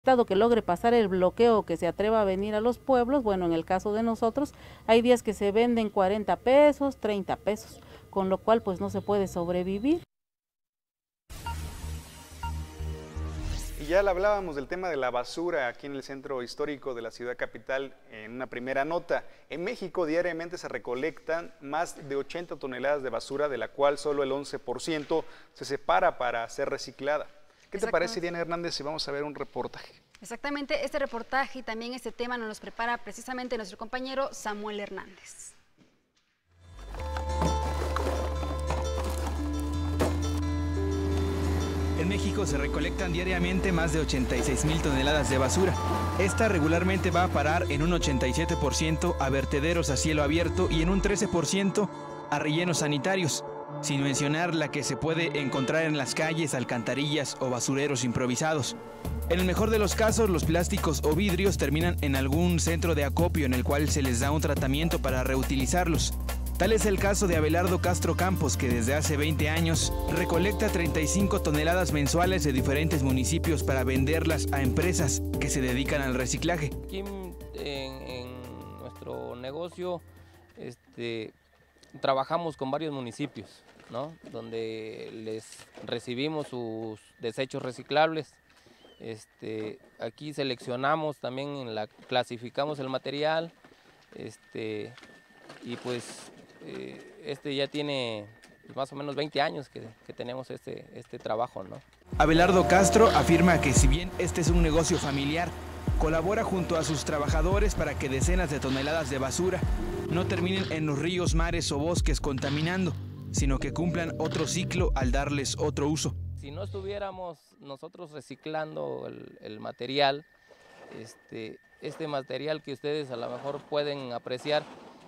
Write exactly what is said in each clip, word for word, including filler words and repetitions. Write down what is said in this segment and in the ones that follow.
Estado que logre pasar el bloqueo, que se atreva a venir a los pueblos. Bueno, en el caso de nosotros, hay días que se venden cuarenta pesos, treinta pesos, con lo cual pues no se puede sobrevivir. Y ya le hablábamos del tema de la basura aquí en el centro histórico de la ciudad capital en una primera nota. En México diariamente se recolectan más de ochenta toneladas de basura, de la cual solo el once por ciento se separa para ser reciclada. ¿Qué te parece, Diana Hernández, si vamos a ver un reportaje? Exactamente, este reportaje y también este tema nos los prepara precisamente nuestro compañero Samuel Hernández. En México se recolectan diariamente más de ochenta y seis mil toneladas de basura. Esta regularmente va a parar en un ochenta y siete por ciento a vertederos a cielo abierto y en un trece por ciento a rellenos sanitarios, sin mencionar la que se puede encontrar en las calles, alcantarillas o basureros improvisados. En el mejor de los casos, los plásticos o vidrios terminan en algún centro de acopio en el cual se les da un tratamiento para reutilizarlos. Tal es el caso de Abelardo Castro Campos, que desde hace veinte años recolecta treinta y cinco toneladas mensuales de diferentes municipios para venderlas a empresas que se dedican al reciclaje. Aquí en, en nuestro negocio este, trabajamos con varios municipios, ¿no? Donde les recibimos sus desechos reciclables. Este, aquí seleccionamos también, la, clasificamos el material, este, y pues eh, este ya tiene pues, más o menos veinte años que, que tenemos este, este trabajo, ¿no? Abelardo Castro afirma que si bien este es un negocio familiar, colabora junto a sus trabajadores para que decenas de toneladas de basura no terminen en los ríos, mares o bosques contaminando, sino que cumplan otro ciclo al darles otro uso. Si no estuviéramos nosotros reciclando el, el material, este, este material que ustedes a lo mejor pueden apreciar,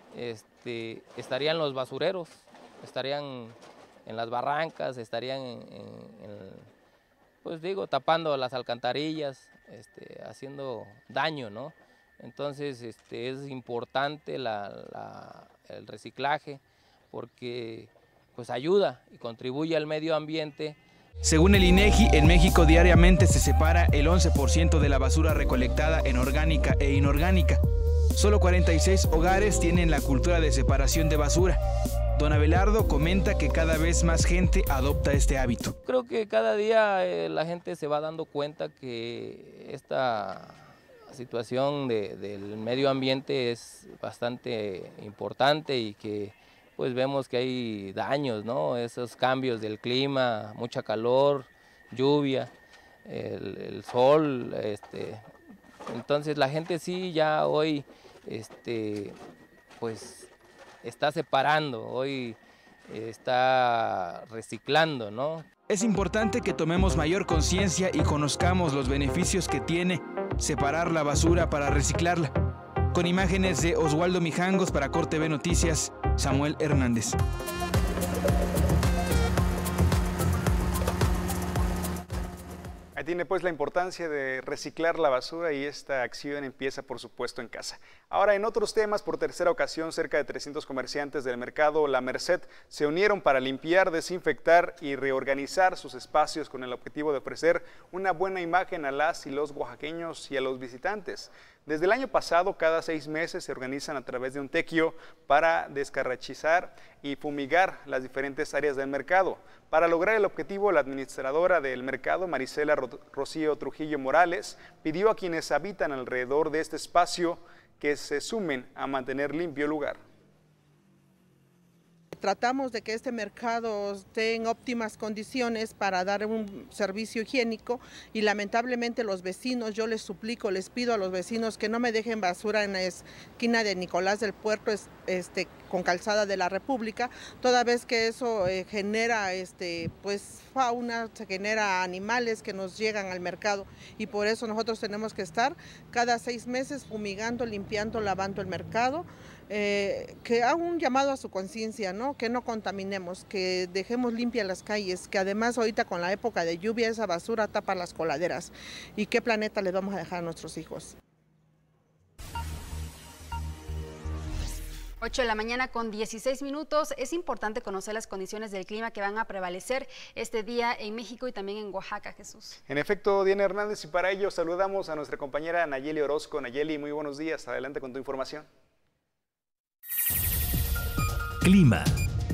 este, estarían los basureros, estarían en las barrancas, estarían en, en, en, pues digo, tapando las alcantarillas, este, haciendo daño, ¿no? Entonces este, es importante la, la, el reciclaje porque pues, ayuda y contribuye al medio ambiente. Según el INEGI, en México diariamente se separa el once por ciento de la basura recolectada en orgánica e inorgánica. Solo cuarenta y seis hogares tienen la cultura de separación de basura. Don Abelardo comenta que cada vez más gente adopta este hábito. Creo que cada día eh, la gente se va dando cuenta que esta situación de, del medio ambiente es bastante importante y que pues vemos que hay daños, ¿no? Esos cambios del clima, mucha calor, lluvia, el, el sol, este, entonces la gente sí ya hoy, este, pues está separando, hoy está reciclando, ¿no? Es importante que tomemos mayor conciencia y conozcamos los beneficios que tiene separar la basura para reciclarla. Con imágenes de Oswaldo Mijangos para Cor T V Noticias, Samuel Hernández. Ahí tiene pues la importancia de reciclar la basura y esta acción empieza por supuesto en casa. Ahora en otros temas, por tercera ocasión cerca de trescientos comerciantes del mercado La Merced se unieron para limpiar, desinfectar y reorganizar sus espacios con el objetivo de ofrecer una buena imagen a las y los oaxaqueños y a los visitantes. Desde el año pasado, cada seis meses se organizan a través de un tequio para descarrachizar y fumigar las diferentes áreas del mercado. Para lograr el objetivo, la administradora del mercado, Marisela Rocío Trujillo Morales, pidió a quienes habitan alrededor de este espacio que se sumen a mantener limpio el lugar. Tratamos de que este mercado esté en óptimas condiciones para dar un servicio higiénico y lamentablemente los vecinos, yo les suplico, les pido a los vecinos que no me dejen basura en la esquina de Nicolás del Puerto este, con Calzada de la República, toda vez que eso eh, genera este, pues, fauna, se genera animales que nos llegan al mercado y por eso nosotros tenemos que estar cada seis meses fumigando, limpiando, lavando el mercado. Eh, que haga un llamado a su conciencia, ¿no? Que no contaminemos, que dejemos limpias las calles, que además ahorita con la época de lluvia esa basura tapa las coladeras. ¿Y qué planeta les vamos a dejar a nuestros hijos? ocho de la mañana con dieciséis minutos. Es importante conocer las condiciones del clima que van a prevalecer este día en México y también en Oaxaca, Jesús. En efecto, Diana Hernández, y para ello saludamos a nuestra compañera Nayeli Orozco. Nayeli, muy buenos días. Adelante con tu información. Clima.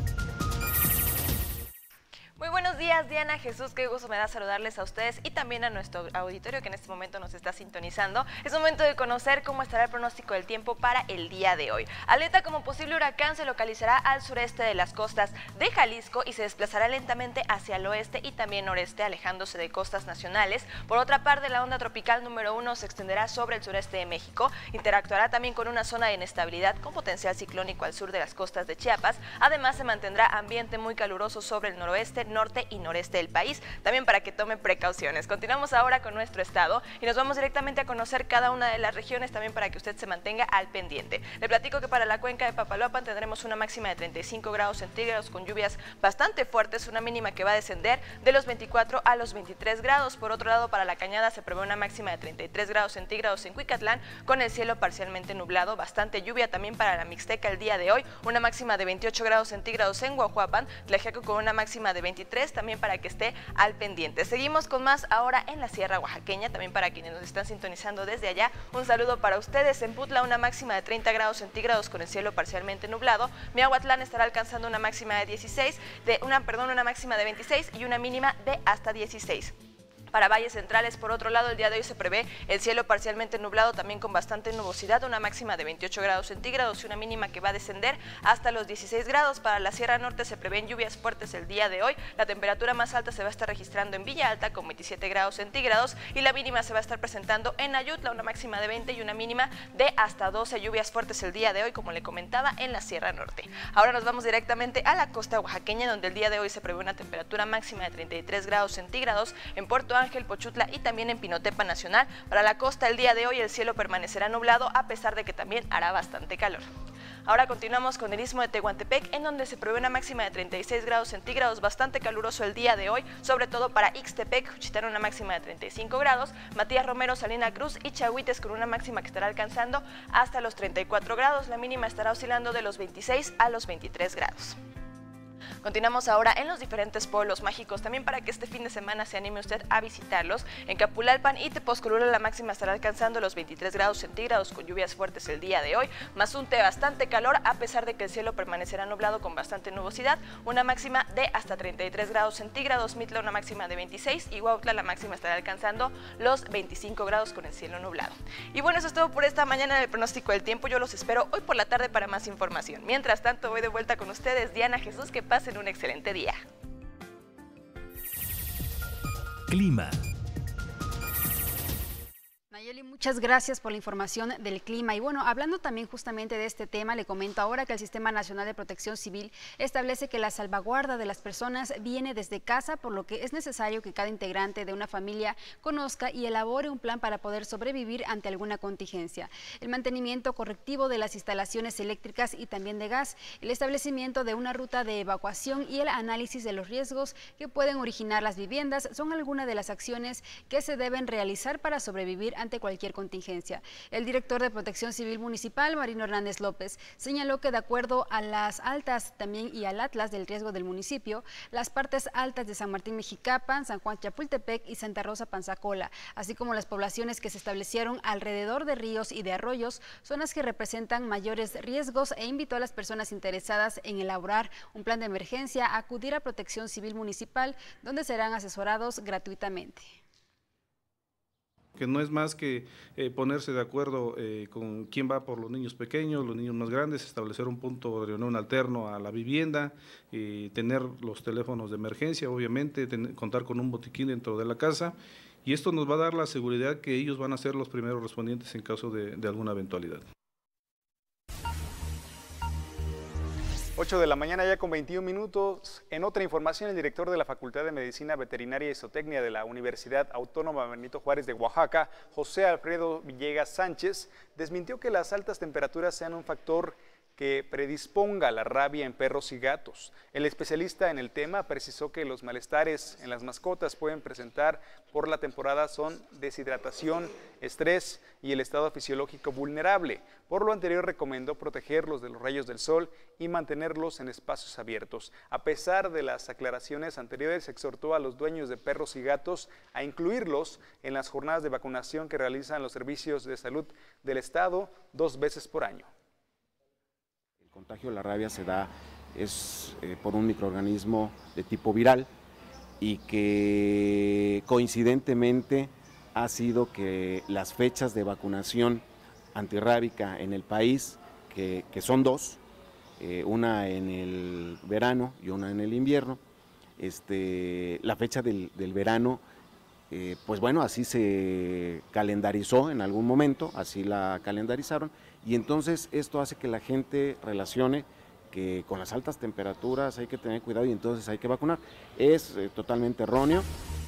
Muy buenos días, Diana, Jesús, qué gusto me da saludarles a ustedes y también a nuestro auditorio que en este momento nos está sintonizando. Es momento de conocer cómo estará el pronóstico del tiempo para el día de hoy. Alerta como posible huracán se localizará al sureste de las costas de Jalisco y se desplazará lentamente hacia el oeste y también noreste, alejándose de costas nacionales. Por otra parte, la onda tropical número uno se extenderá sobre el sureste de México, interactuará también con una zona de inestabilidad con potencial ciclónico al sur de las costas de Chiapas. Además, se mantendrá ambiente muy caluroso sobre el noroeste, norte y noreste del país, también para que tomen precauciones. Continuamos ahora con nuestro estado y nos vamos directamente a conocer cada una de las regiones, también para que usted se mantenga al pendiente. Le platico que para la cuenca de Papaloapan tendremos una máxima de treinta y cinco grados centígrados con lluvias bastante fuertes, una mínima que va a descender de los veinticuatro a los veintitrés grados. Por otro lado, para la Cañada se prevé una máxima de treinta y tres grados centígrados en Cuicatlán, con el cielo parcialmente nublado, bastante lluvia también para la Mixteca el día de hoy, una máxima de veintiocho grados centígrados en Guajuapan, Tlaxiaco con una máxima de veintitrés, también para que esté al pendiente. Seguimos con más ahora en la Sierra Oaxaqueña, también para quienes nos están sintonizando desde allá, un saludo para ustedes. En Putla una máxima de treinta grados centígrados con el cielo parcialmente nublado. Miahuatlán estará alcanzando una máxima de dieciséis, de una, perdón, una máxima de veintiséis y una mínima de hasta dieciséis. Para valles centrales, por otro lado, el día de hoy se prevé el cielo parcialmente nublado, también con bastante nubosidad, una máxima de veintiocho grados centígrados y una mínima que va a descender hasta los dieciséis grados. Para la Sierra Norte se prevén lluvias fuertes el día de hoy. La temperatura más alta se va a estar registrando en Villa Alta con veintisiete grados centígrados y la mínima se va a estar presentando en Ayutla, una máxima de veinte y una mínima de hasta doce. Lluvias fuertes el día de hoy, como le comentaba, en la Sierra Norte. Ahora nos vamos directamente a la costa oaxaqueña, donde el día de hoy se prevé una temperatura máxima de treinta y tres grados centígrados en Puerto Ángel, Pochutla y también en Pinotepa Nacional. Para la costa el día de hoy el cielo permanecerá nublado, a pesar de que también hará bastante calor. Ahora continuamos con el istmo de Tehuantepec, en donde se prevé una máxima de treinta y seis grados centígrados, bastante caluroso el día de hoy, sobre todo para Ixtepec, Juchitán una máxima de treinta y cinco grados, Matías Romero, Salina Cruz y Chahuites con una máxima que estará alcanzando hasta los treinta y cuatro grados, la mínima estará oscilando de los veintiséis a los veintitrés grados. Continuamos ahora en los diferentes pueblos mágicos, también para que este fin de semana se anime usted a visitarlos. En Capulalpan y Tepozcolula la máxima estará alcanzando los veintitrés grados centígrados con lluvias fuertes el día de hoy. Mazunte bastante calor, a pesar de que el cielo permanecerá nublado con bastante nubosidad, una máxima de hasta treinta y tres grados centígrados. Mitla una máxima de veintiséis y Huautla la máxima estará alcanzando los veinticinco grados con el cielo nublado. Y bueno, eso es todo por esta mañana en el pronóstico del tiempo. Yo los espero hoy por la tarde para más información. Mientras tanto, voy de vuelta con ustedes, Diana, Jesús, que pasen un excelente día. Clima. Nayeli, muchas gracias por la información del clima. Y bueno, hablando también justamente de este tema, le comento ahora que el Sistema Nacional de Protección Civil establece que la salvaguarda de las personas viene desde casa, por lo que es necesario que cada integrante de una familia conozca y elabore un plan para poder sobrevivir ante alguna contingencia. El mantenimiento correctivo de las instalaciones eléctricas y también de gas, el establecimiento de una ruta de evacuación y el análisis de los riesgos que pueden originar las viviendas son algunas de las acciones que se deben realizar para sobrevivir ante cualquier contingencia. El director de Protección Civil Municipal, Marino Hernández López, señaló que de acuerdo a las altas también y al atlas del riesgo del municipio, las partes altas de San Martín Mexicapan, San Juan Chapultepec y Santa Rosa Panzacola, así como las poblaciones que se establecieron alrededor de ríos y de arroyos, son las que representan mayores riesgos, e invitó a las personas interesadas en elaborar un plan de emergencia a acudir a Protección Civil Municipal, donde serán asesorados gratuitamente. Que no es más que eh, ponerse de acuerdo eh, con quién va por los niños pequeños, los niños más grandes, establecer un punto de reunión alterno a la vivienda, eh, tener los teléfonos de emergencia, obviamente, ten, contar con un botiquín dentro de la casa, y esto nos va a dar la seguridad que ellos van a ser los primeros respondientes en caso de, de alguna eventualidad. ocho de la mañana ya con veintiún minutos. En otra información, el director de la Facultad de Medicina Veterinaria y Zootecnia de la Universidad Autónoma Benito Juárez de Oaxaca, José Alfredo Villegas Sánchez, desmintió que las altas temperaturas sean un factor que predisponga la rabia en perros y gatos. El especialista en el tema precisó que los malestares en las mascotas pueden presentar por la temporada son deshidratación, estrés y el estado fisiológico vulnerable. Por lo anterior recomendó protegerlos de los rayos del sol y mantenerlos en espacios abiertos. A pesar de las aclaraciones anteriores, exhortó a los dueños de perros y gatos a incluirlos en las jornadas de vacunación que realizan los servicios de salud del Estado dos veces por año. El contagio de la rabia se da es eh, por un microorganismo de tipo viral y que coincidentemente ha sido que las fechas de vacunación antirrábica en el país, que, que son dos, eh, una en el verano y una en el invierno, este, la fecha del, del verano, eh, pues bueno, así se calendarizó en algún momento, así la calendarizaron, y entonces esto hace que la gente relacione que con las altas temperaturas hay que tener cuidado y entonces hay que vacunar. Es eh, totalmente erróneo.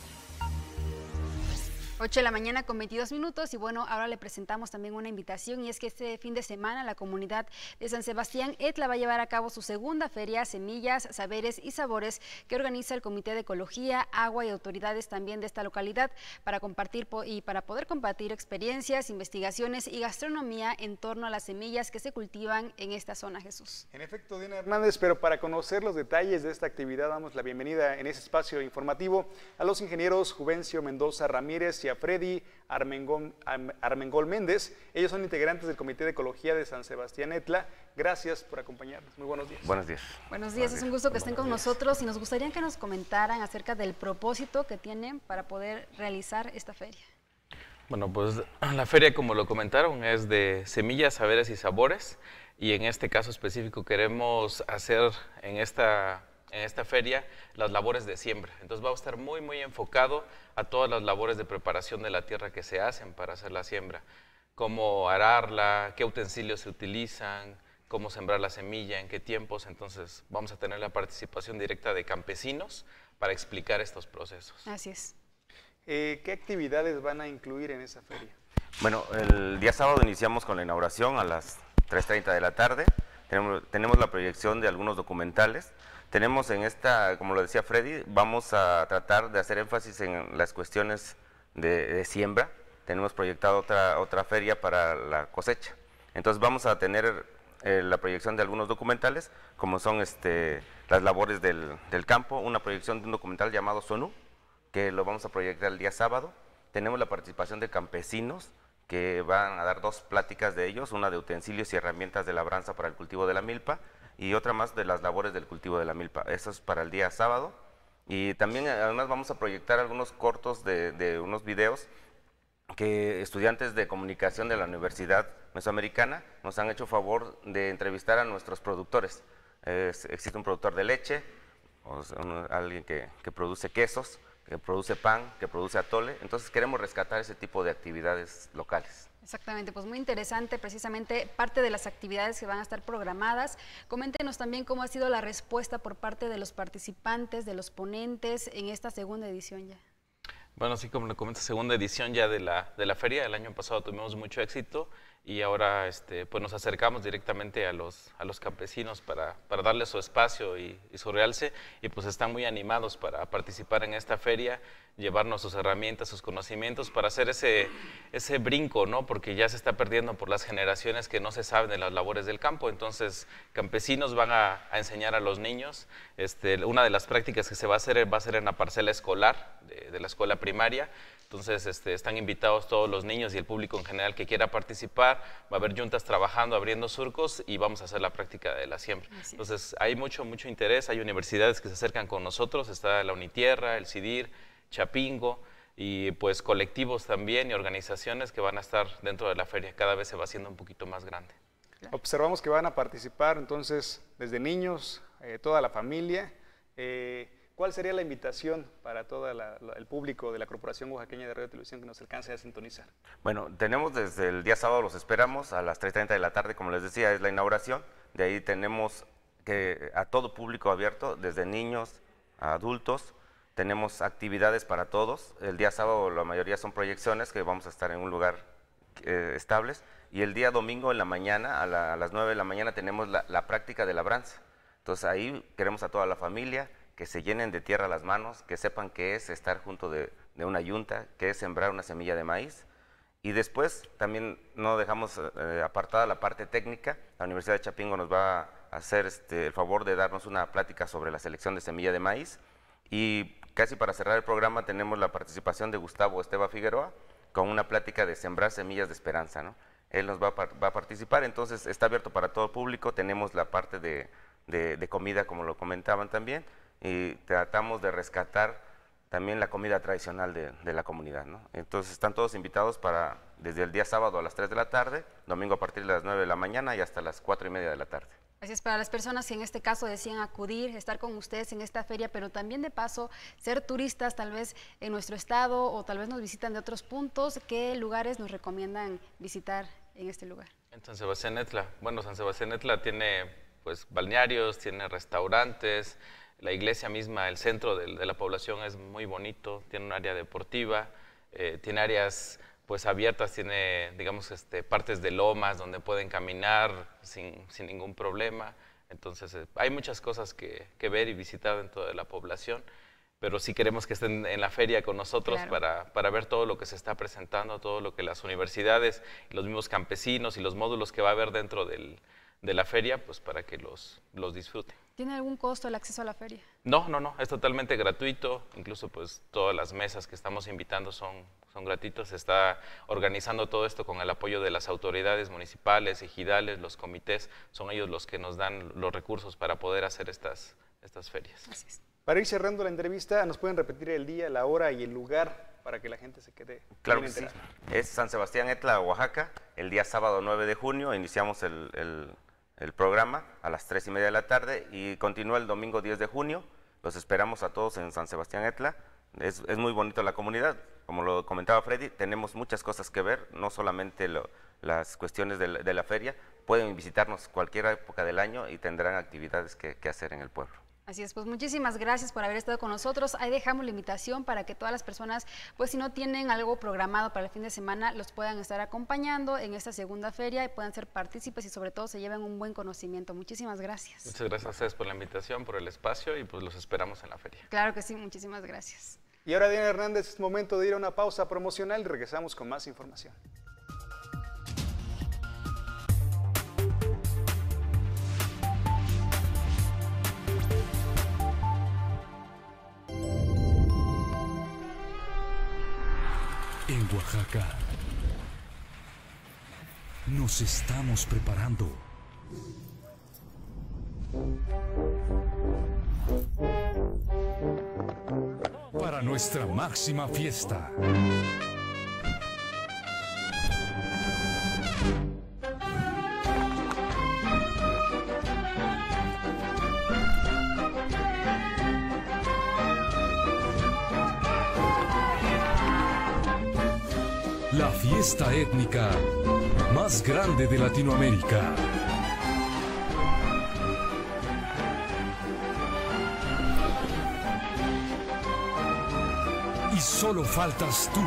ocho de la mañana con veintidós minutos y bueno, ahora le presentamos también una invitación y es que este fin de semana la comunidad de San Sebastián Etla va a llevar a cabo su segunda feria Semillas, Saberes y Sabores que organiza el Comité de Ecología, Agua y autoridades también de esta localidad para compartir y para poder compartir experiencias, investigaciones y gastronomía en torno a las semillas que se cultivan en esta zona, Jesús. En efecto, Diana Hernández, pero para conocer los detalles de esta actividad damos la bienvenida en ese espacio informativo a los ingenieros Juvencio Mendoza Ramírez y a Freddy Armengol, Armengol Méndez. Ellos son integrantes del Comité de Ecología de San Sebastián Etla. Gracias por acompañarnos. Muy buenos días. Buenos días. Buenos días, es un gusto que estén con nosotros y nos gustaría que nos comentaran acerca del propósito que tienen para poder realizar esta feria. Bueno, pues la feria, como lo comentaron, es de semillas, saberes y sabores y en este caso específico queremos hacer en esta en esta feria las labores de siembra. Entonces va a estar muy, muy enfocado a todas las labores de preparación de la tierra que se hacen para hacer la siembra. Cómo ararla, qué utensilios se utilizan, cómo sembrar la semilla, en qué tiempos. Entonces vamos a tener la participación directa de campesinos para explicar estos procesos. Así es. Eh, ¿Qué actividades van a incluir en esa feria? Bueno, el día sábado iniciamos con la inauguración a las tres treinta de la tarde. Tenemos, tenemos la proyección de algunos documentales. Tenemos en esta, como lo decía Freddy, vamos a tratar de hacer énfasis en las cuestiones de, de siembra. Tenemos proyectado otra, otra feria para la cosecha. Entonces vamos a tener eh, la proyección de algunos documentales, como son este, las labores del, del campo, una proyección de un documental llamado Sonú, que lo vamos a proyectar el día sábado. Tenemos la participación de campesinos, que van a dar dos pláticas de ellos, una de utensilios y herramientas de labranza para el cultivo de la milpa, y otra más de las labores del cultivo de la milpa. Eso es para el día sábado. Y también además vamos a proyectar algunos cortos de, de unos videos que estudiantes de comunicación de la Universidad Mesoamericana nos han hecho favor de entrevistar a nuestros productores. Es, existe un productor de leche, o sea, un, alguien que, que produce quesos, que produce pan, que produce atole. Entonces queremos rescatar ese tipo de actividades locales. Exactamente, pues muy interesante, precisamente parte de las actividades que van a estar programadas. Coméntenos también cómo ha sido la respuesta por parte de los participantes, de los ponentes en esta segunda edición ya. Bueno, sí, como le comento, segunda edición ya de la, de la feria. El año pasado tuvimos mucho éxito y ahora este, pues nos acercamos directamente a los, a los campesinos para, para darles su espacio y, y su realce, y pues están muy animados para participar en esta feria, llevarnos sus herramientas, sus conocimientos para hacer ese, ese brinco, ¿no? Porque ya se está perdiendo por las generaciones que no se saben de las labores del campo. Entonces campesinos van a, a enseñar a los niños. Este, una de las prácticas que se va a hacer va a ser en la parcela escolar de, de la escuela primaria. Entonces este, están invitados todos los niños y el público en general que quiera participar. Va a haber yuntas trabajando, abriendo surcos y vamos a hacer la práctica de la siembra. Entonces hay mucho, mucho interés. Hay universidades que se acercan con nosotros. Está la Unitierra, el CIDIR, Chapingo y pues colectivos también y organizaciones que van a estar dentro de la feria. Cada vez se va haciendo un poquito más grande. Observamos que van a participar entonces desde niños, eh, toda la familia. Eh, ¿Cuál sería la invitación para todo la, la, el público de la Corporación Oaxaqueña de Radio y Televisión que nos alcance a sintonizar? Bueno, tenemos desde el día sábado, los esperamos a las tres treinta de la tarde, como les decía, es la inauguración. De ahí tenemos que a todo público abierto, desde niños a adultos. Tenemos actividades para todos. El día sábado la mayoría son proyecciones, que vamos a estar en un lugar eh, estables. Y el día domingo en la mañana, a, la, a las nueve de la mañana, tenemos la, la práctica de labranza. Entonces ahí queremos a toda la familia que se llenen de tierra las manos, que sepan qué es estar junto de, de una yunta, qué es sembrar una semilla de maíz. Y después también no dejamos eh, apartada la parte técnica. La Universidad de Chapingo nos va a hacer este, el favor de darnos una plática sobre la selección de semilla de maíz. Y casi para cerrar el programa tenemos la participación de Gustavo Esteba Figueroa con una plática de sembrar semillas de esperanza, ¿no? Él nos va a, va a participar, entonces está abierto para todo el público. Tenemos la parte de, de, de comida, como lo comentaban también, y tratamos de rescatar también la comida tradicional de, de la comunidad, ¿no? Entonces están todos invitados para desde el día sábado a las tres de la tarde, domingo a partir de las nueve de la mañana y hasta las cuatro y media de la tarde. Así es, para las personas que en este caso decían acudir, estar con ustedes en esta feria, pero también de paso ser turistas tal vez en nuestro estado o tal vez nos visitan de otros puntos, ¿qué lugares nos recomiendan visitar en este lugar? En San Sebastián Etla. Bueno, San Sebastián Etla tiene pues balnearios, tiene restaurantes, la iglesia misma, el centro de, de la población es muy bonito, tiene un área deportiva, eh, tiene áreas pues abiertas, tiene digamos este, partes de lomas donde pueden caminar sin, sin ningún problema. Entonces eh, hay muchas cosas que, que ver y visitar dentro de la población, pero sí queremos que estén en la feria con nosotros, claro, para, para ver todo lo que se está presentando, todo lo que las universidades, los mismos campesinos y los módulos que va a haber dentro del, de la feria, pues para que los, los disfruten. ¿Tiene algún costo el acceso a la feria? No, no, no, es totalmente gratuito, incluso pues todas las mesas que estamos invitando son, son gratuitos. Se está organizando todo esto con el apoyo de las autoridades municipales, ejidales, los comités, son ellos los que nos dan los recursos para poder hacer estas, estas ferias. Así es. Para ir cerrando la entrevista, ¿nos pueden repetir el día, la hora y el lugar para que la gente se quede Claro bien que sí. enterada? Es San Sebastián Etla, Oaxaca, el día sábado nueve de junio, iniciamos el, el, el programa a las tres y media de la tarde y continúa el domingo diez de junio. Los esperamos a todos en San Sebastián Etla. Es, es muy bonito la comunidad, como lo comentaba Freddy, tenemos muchas cosas que ver, no solamente lo, las cuestiones de la, de la feria, pueden visitarnos cualquier época del año y tendrán actividades que, que hacer en el pueblo. Así es, pues muchísimas gracias por haber estado con nosotros. Ahí dejamos la invitación para que todas las personas, pues si no tienen algo programado para el fin de semana, los puedan estar acompañando en esta segunda feria y puedan ser partícipes y sobre todo se lleven un buen conocimiento. Muchísimas gracias. Muchas gracias a ustedes por la invitación, por el espacio y pues los esperamos en la feria. Claro que sí, muchísimas gracias. Y ahora, Diana Hernández, es momento de ir a una pausa promocional y regresamos con más información. En Oaxaca nos estamos preparando para nuestra máxima fiesta. La fiesta étnica más grande de Latinoamérica. Y solo faltas tú.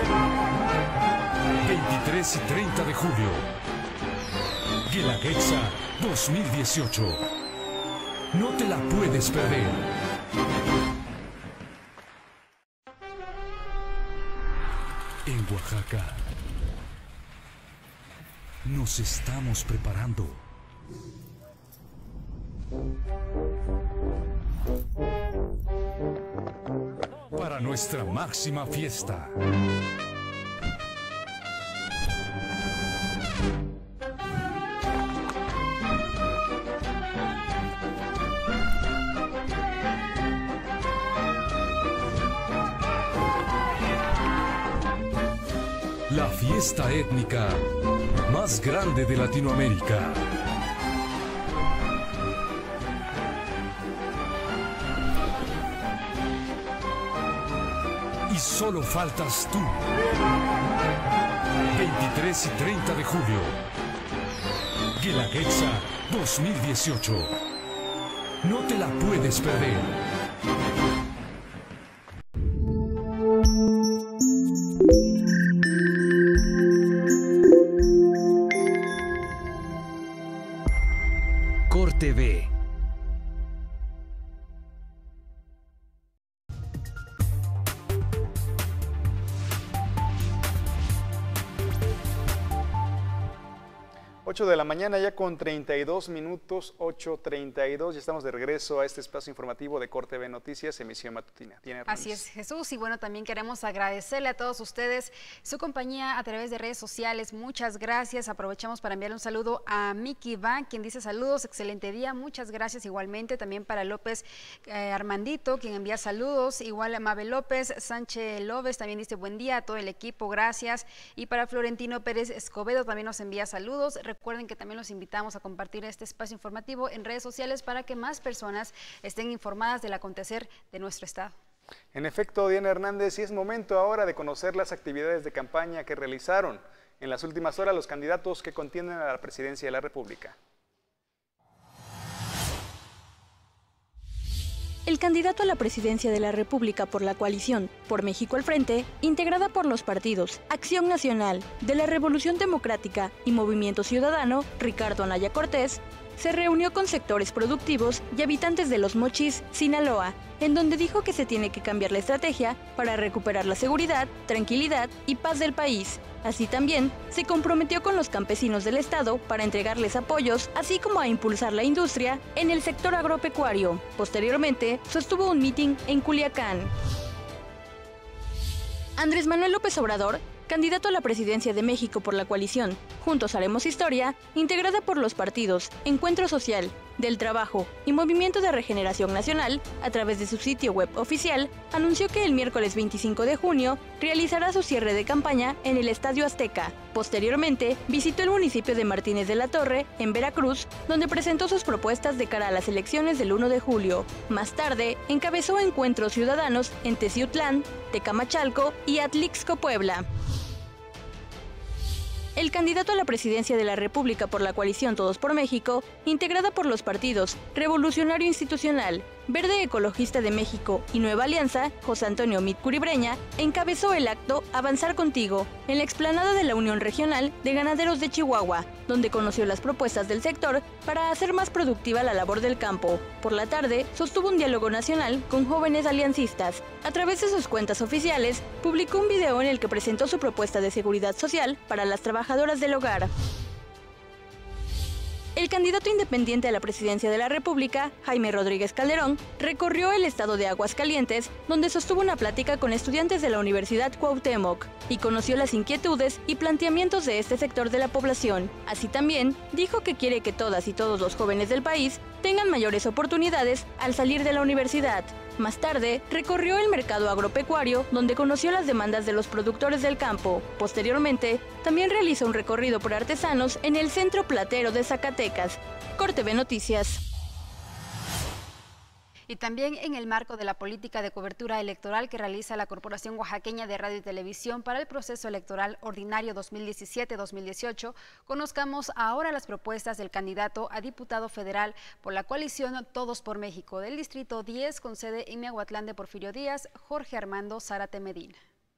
veintitrés y treinta de julio. Guelaguetza dos mil dieciocho. No te la puedes perder. En Oaxaca nos estamos preparando para nuestra máxima fiesta. La fiesta étnica más grande de Latinoamérica. Y solo faltas tú. veintitrés y treinta de julio. Guelaguetza dos mil dieciocho. No te la puedes perder. T V. ocho de la mañana ya con treinta y dos minutos, ocho treinta y dos, ya estamos de regreso a este espacio informativo de Corte B Noticias, emisión matutina. ¿Tiene Así es, Jesús, y bueno, también queremos agradecerle a todos ustedes su compañía a través de redes sociales, muchas gracias. Aprovechamos para enviarle un saludo a Miki Van, quien dice saludos, excelente día, muchas gracias igualmente. También para López eh, Armandito, quien envía saludos, igual a Mabel López, Sánchez López también dice buen día a todo el equipo, gracias. Y para Florentino Pérez Escobedo también nos envía saludos. Recuerden que también los invitamos a compartir este espacio informativo en redes sociales para que más personas estén informadas del acontecer de nuestro estado. En efecto, Diana Hernández, y es momento ahora de conocer las actividades de campaña que realizaron en las últimas horas los candidatos que contienden a la presidencia de la República. El candidato a la presidencia de la República por la coalición Por México al Frente, integrada por los partidos Acción Nacional, de la Revolución Democrática y Movimiento Ciudadano, Ricardo Anaya Cortés, se reunió con sectores productivos y habitantes de Los Mochis, Sinaloa, en donde dijo que se tiene que cambiar la estrategia para recuperar la seguridad, tranquilidad y paz del país. Así también, se comprometió con los campesinos del estado para entregarles apoyos, así como a impulsar la industria en el sector agropecuario. Posteriormente, sostuvo un mitin en Culiacán. Andrés Manuel López Obrador, candidato a la presidencia de México por la coalición Juntos Haremos Historia, integrada por los partidos Encuentro Social, Del Trabajo y Movimiento de Regeneración Nacional, a través de su sitio web oficial, anunció que el miércoles veinticinco de junio realizará su cierre de campaña en el Estadio Azteca. Posteriormente, visitó el municipio de Martínez de la Torre, en Veracruz, donde presentó sus propuestas de cara a las elecciones del primero de julio. Más tarde, encabezó encuentros ciudadanos en Teciutlán, Tecamachalco y Atlixco, Puebla. El candidato a la presidencia de la República por la coalición Todos por México, integrada por los partidos Revolucionario Institucional, Verde Ecologista de México y Nueva Alianza, José Antonio Mit Curibreña, encabezó el acto Avanzar Contigo en la explanada de la Unión Regional de Ganaderos de Chihuahua, donde conoció las propuestas del sector para hacer más productiva la labor del campo. Por la tarde, sostuvo un diálogo nacional con jóvenes aliancistas. A través de sus cuentas oficiales, publicó un video en el que presentó su propuesta de seguridad social para las trabajadoras del hogar. El candidato independiente a la presidencia de la República, Jaime Rodríguez Calderón, recorrió el estado de Aguascalientes, donde sostuvo una plática con estudiantes de la Universidad Cuauhtémoc y conoció las inquietudes y planteamientos de este sector de la población. Así también, dijo que quiere que todas y todos los jóvenes del país tengan mayores oportunidades al salir de la universidad. Más tarde, recorrió el mercado agropecuario, donde conoció las demandas de los productores del campo. Posteriormente, también realizó un recorrido por artesanos en el Centro Platero de Zacatecas. Corte B Noticias. Y también en el marco de la política de cobertura electoral que realiza la Corporación Oaxaqueña de Radio y Televisión para el proceso electoral ordinario dos mil diecisiete dos mil dieciocho, conozcamos ahora las propuestas del candidato a diputado federal por la coalición Todos por México del Distrito diez con sede en Miahuatlán de Porfirio Díaz, Jorge Armando Zárate Medina.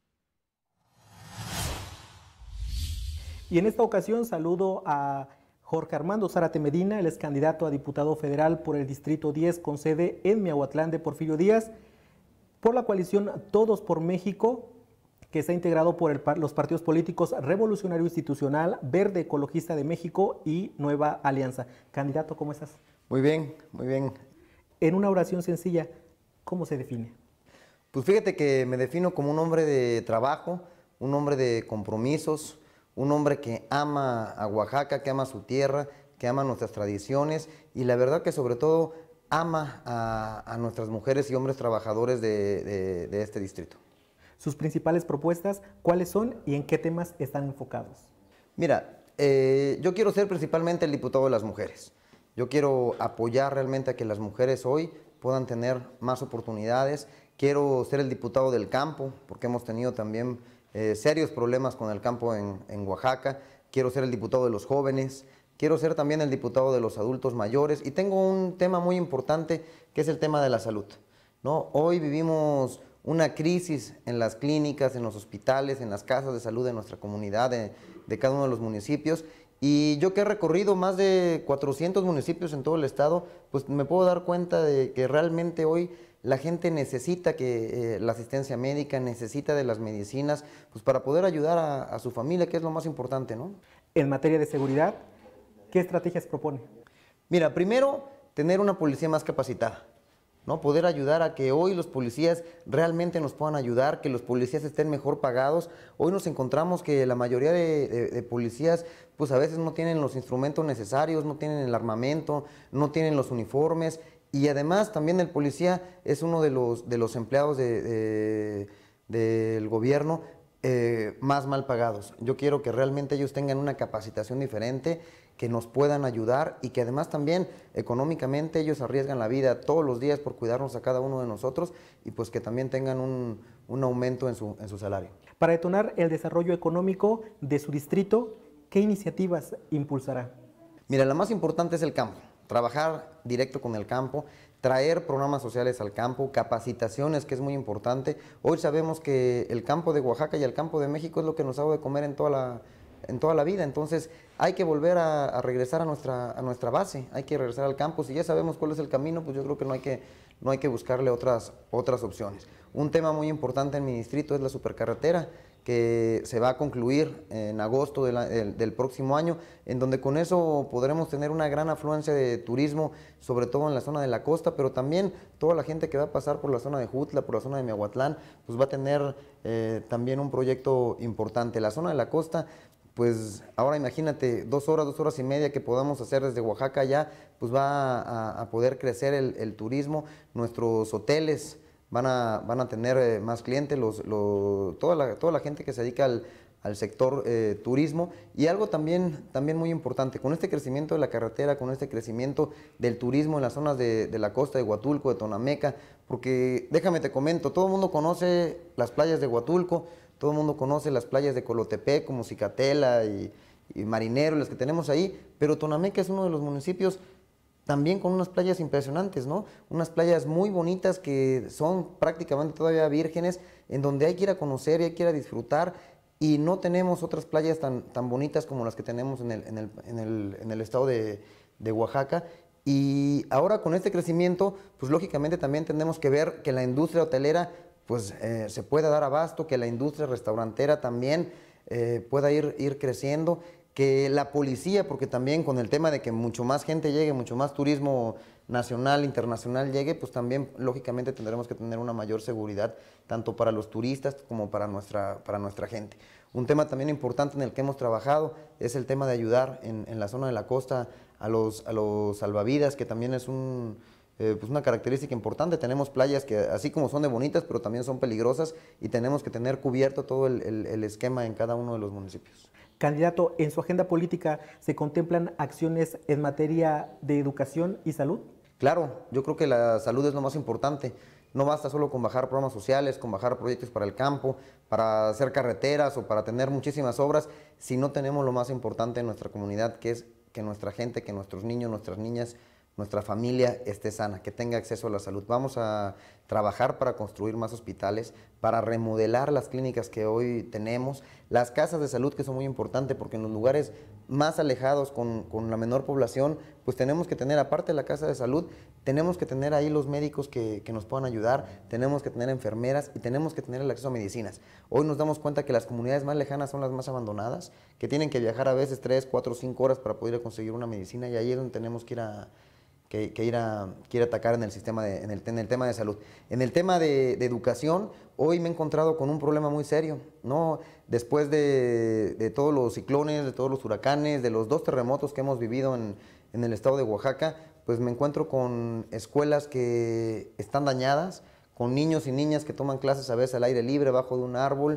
Y en esta ocasión saludo a Jorge Armando Zárate Medina, él es candidato a diputado federal por el Distrito diez con sede en Miahuatlán de Porfirio Díaz, por la coalición Todos por México, que está integrado por el, los partidos políticos Revolucionario Institucional, Verde Ecologista de México y Nueva Alianza. Candidato, ¿cómo estás? Muy bien, muy bien. En una oración sencilla, ¿cómo se define? Pues fíjate que me defino como un hombre de trabajo, un hombre de compromisos, un hombre que ama a Oaxaca, que ama su tierra, que ama nuestras tradiciones y la verdad que sobre todo ama a, a nuestras mujeres y hombres trabajadores de, de, de este distrito. Sus principales propuestas, ¿cuáles son y en qué temas están enfocados? Mira, eh, yo quiero ser principalmente el diputado de las mujeres. Yo quiero apoyar realmente a que las mujeres hoy puedan tener más oportunidades. Quiero ser el diputado del campo, porque hemos tenido también Eh, serios problemas con el campo en, en Oaxaca. Quiero ser el diputado de los jóvenes, quiero ser también el diputado de los adultos mayores y tengo un tema muy importante que es el tema de la salud, ¿no? Hoy vivimos una crisis en las clínicas, en los hospitales, en las casas de salud de nuestra comunidad, de, de cada uno de los municipios Y yo que he recorrido más de cuatrocientos municipios en todo el estado, pues me puedo dar cuenta de que realmente hoy la gente necesita que, eh, la asistencia médica, necesita de las medicinas, pues para poder ayudar a, a su familia, que es lo más importante, ¿no? En materia de seguridad, ¿qué estrategias propone? Mira, primero, tener una policía más capacitada, ¿no? Poder ayudar a que hoy los policías realmente nos puedan ayudar, que los policías estén mejor pagados. Hoy nos encontramos que la mayoría de, de, de policías pues a veces no tienen los instrumentos necesarios, no tienen el armamento, no tienen los uniformes, y además también el policía es uno de los, de los empleados de, de, del gobierno eh, más mal pagados. Yo quiero que realmente ellos tengan una capacitación diferente, que nos puedan ayudar y que además también económicamente ellos arriesgan la vida todos los días por cuidarnos a cada uno de nosotros, y pues que también tengan un, un aumento en su, en su salario. Para detonar el desarrollo económico de su distrito, ¿qué iniciativas impulsará? Mira, la más importante es el campo, trabajar directo con el campo, traer programas sociales al campo, capacitaciones, que es muy importante. Hoy sabemos que el campo de Oaxaca y el campo de México es lo que nos ha dado de comer en toda la, en toda la vida, entonces hay que volver a, a regresar a nuestra, a nuestra base, hay que regresar al campo. Si ya sabemos cuál es el camino, pues yo creo que no hay que, no hay que buscarle otras, otras opciones. Un tema muy importante en mi distrito es la supercarretera, que se va a concluir en agosto de la, del, del próximo año, en donde con eso podremos tener una gran afluencia de turismo, sobre todo en la zona de la costa, pero también toda la gente que va a pasar por la zona de Jutla, por la zona de Miahuatlán, pues va a tener eh, también un proyecto importante. La zona de la costa, pues ahora imagínate, dos horas, dos horas y media que podamos hacer desde Oaxaca ya, pues va a, a poder crecer el, el turismo, nuestros hoteles van a, van a tener eh, más clientes, los, los, toda, la, toda la gente que se dedica al, al sector eh, turismo. Y algo también, también muy importante, con este crecimiento de la carretera, con este crecimiento del turismo en las zonas de, de la costa de Huatulco, de Tonameca, porque déjame te comento, todo el mundo conoce las playas de Huatulco, todo el mundo conoce las playas de Colotepec, como Cicatela y, y Marinero, las que tenemos ahí, pero Tonameca es uno de los municipios también con unas playas impresionantes, ¿no? Unas playas muy bonitas que son prácticamente todavía vírgenes, en donde hay que ir a conocer y hay que ir a disfrutar, y no tenemos otras playas tan, tan bonitas como las que tenemos en el, en el, en el, en el estado de, de Oaxaca. Y ahora con este crecimiento, pues lógicamente también tenemos que ver que la industria hotelera pues eh, se pueda dar abasto, que la industria restaurantera también eh, pueda ir, ir creciendo, que la policía, porque también con el tema de que mucho más gente llegue, mucho más turismo nacional, internacional llegue, pues también lógicamente tendremos que tener una mayor seguridad, tanto para los turistas como para nuestra, para nuestra gente. Un tema también importante en el que hemos trabajado es el tema de ayudar en, en la zona de la costa a los, a los salvavidas, que también es un... Eh, pues una característica importante. Tenemos playas que así como son de bonitas, pero también son peligrosas, y tenemos que tener cubierto todo el, el, el esquema en cada uno de los municipios. Candidato, ¿en su agenda política se contemplan acciones en materia de educación y salud? Claro, yo creo que la salud es lo más importante. No basta solo con bajar programas sociales, con bajar proyectos para el campo, para hacer carreteras o para tener muchísimas obras, si no tenemos lo más importante en nuestra comunidad, que es que nuestra gente, que nuestros niños, nuestras niñas, nuestra familia esté sana, que tenga acceso a la salud. Vamos a trabajar para construir más hospitales, para remodelar las clínicas que hoy tenemos, las casas de salud, que son muy importantes, porque en los lugares más alejados, con, con la menor población, pues tenemos que tener, aparte de la casa de salud, tenemos que tener ahí los médicos que, que nos puedan ayudar, tenemos que tener enfermeras y tenemos que tener el acceso a medicinas. Hoy nos damos cuenta que las comunidades más lejanas son las más abandonadas, que tienen que viajar a veces tres, cuatro, cinco horas para poder conseguir una medicina, y ahí es donde tenemos que ir a... Que, que, ir a, que ir a atacar en el, sistema de, en, el, en el tema de salud. En el tema de, de educación, hoy me he encontrado con un problema muy serio, ¿no? Después de, de todos los ciclones, de todos los huracanes, de los dos terremotos que hemos vivido en, en el estado de Oaxaca, pues me encuentro con escuelas que están dañadas, con niños y niñas que toman clases a veces al aire libre, bajo de un árbol,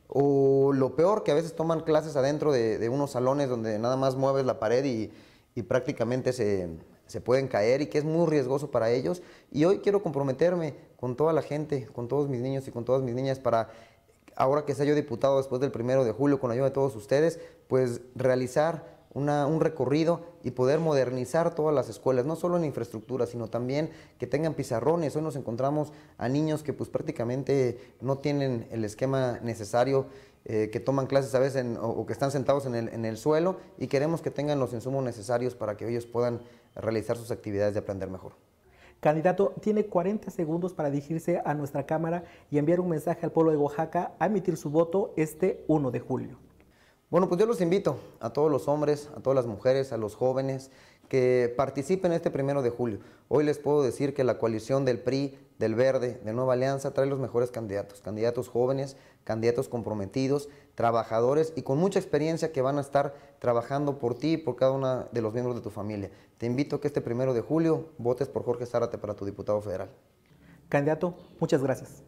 o lo peor, que a veces toman clases adentro de, de unos salones donde nada más mueves la pared y, y prácticamente se... se pueden caer, y que es muy riesgoso para ellos. Y hoy quiero comprometerme con toda la gente, con todos mis niños y con todas mis niñas, para, ahora que sea yo diputado después del primero de julio, con la ayuda de todos ustedes, pues realizar una, un recorrido y poder modernizar todas las escuelas, no solo en infraestructura, sino también que tengan pizarrones. Hoy nos encontramos a niños que pues prácticamente no tienen el esquema necesario, eh, que toman clases a veces en, o, o que están sentados en el, en el suelo, y queremos que tengan los insumos necesarios para que ellos puedan realizar sus actividades de aprender mejor. Candidato, tiene cuarenta segundos para dirigirse a nuestra Cámara y enviar un mensaje al pueblo de Oaxaca a emitir su voto este uno de julio. Bueno, pues yo los invito a todos los hombres, a todas las mujeres, a los jóvenes, que participen este primero de julio. Hoy les puedo decir que la coalición del P R I, del Verde, de Nueva Alianza, trae los mejores candidatos, candidatos jóvenes, candidatos comprometidos, trabajadores y con mucha experiencia que van a estar trabajando por ti y por cada uno de los miembros de tu familia. Te invito a que este primero de julio votes por Jorge Zárate para tu diputado federal. Candidato, muchas gracias.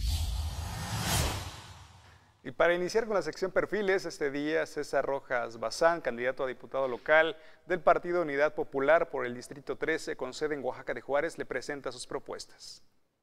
Y para iniciar con la sección perfiles, este día César Rojas Bazán, candidato a diputado local del Partido Unidad Popular por el Distrito trece, con sede en Oaxaca de Juárez, le presenta sus propuestas.